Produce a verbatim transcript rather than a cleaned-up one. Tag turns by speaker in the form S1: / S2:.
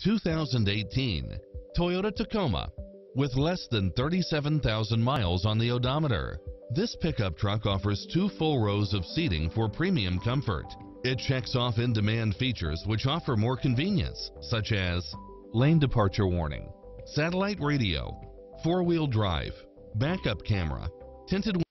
S1: two thousand eighteen Toyota Tacoma. With less than thirty-seven thousand miles on the odometer, this pickup truck offers two full rows of seating for premium comfort. It checks off in-demand features which offer more convenience, such as lane departure warning, satellite radio, four-wheel drive, backup camera, tinted